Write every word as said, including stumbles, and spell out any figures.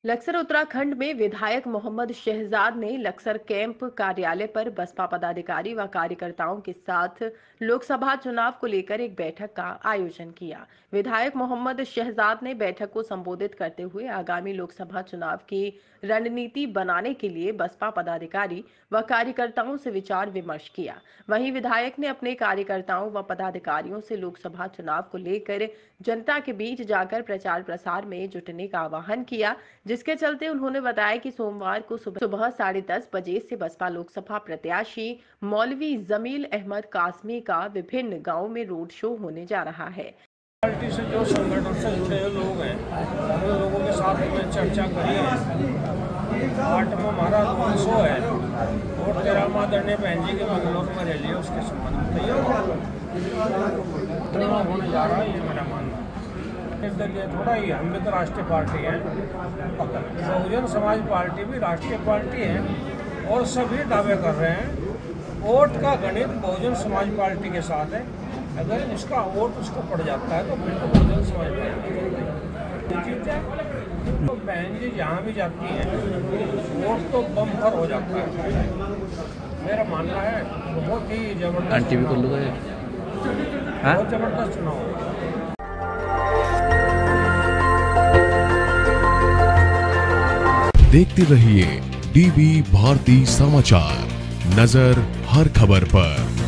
लक्सर उत्तराखंड में विधायक मोहम्मद शहजाद ने लक्सर कैंप कार्यालय पर बसपा पदाधिकारी व कार्यकर्ताओं के साथ लोकसभा चुनाव को लेकर एक बैठक का आयोजन किया। विधायक मोहम्मद शहजाद ने बैठक को संबोधित करते हुए आगामी लोकसभा चुनाव की रणनीति बनाने के लिए बसपा पदाधिकारी व कार्यकर्ताओं से विचार विमर्श किया। वहीं विधायक ने अपने कार्यकर्ताओं व पदाधिकारियों से लोकसभा चुनाव को लेकर जनता के बीच जाकर प्रचार प्रसार में जुटने का आह्वान किया, जिसके चलते उन्होंने बताया कि सोमवार को सुबह सुबह साढ़े दस बजे से बसपा लोकसभा प्रत्याशी मौलवी जमील अहमद कासमी का विभिन्न गांवों में रोड शो होने जा रहा है। पार्टी से जो संगठन से जुड़े लोग हैं उन लोगों के साथ में चर्चा करी है। आठ में हमारा रोड शो है और तेरह में आदरणीय बहन जी के मंगलौर में रैली है, उसके संबंध में तैयार होने जा रहा है, ये मेरा मानना है। इसलिए थोड़ा ही हम भी तो राष्ट्रीय पार्टी है, बहुजन समाज पार्टी भी राष्ट्रीय पार्टी है और सभी दावे कर रहे हैं वोट का गणित बहुजन समाज पार्टी के साथ है। अगर उसका वोट उसको पड़ जाता है तो फिर तो बहुजन समाज पार्टी जीतता है। तो बहन जी जहाँ भी जाती हैं वोट तो बम्पर हो जाता है। मेरा मानना है बहुत ही जबरदस्त बहुत जबरदस्त चुनाव होगा। देखते रहिए डीवी भारती समाचार, नजर हर खबर पर।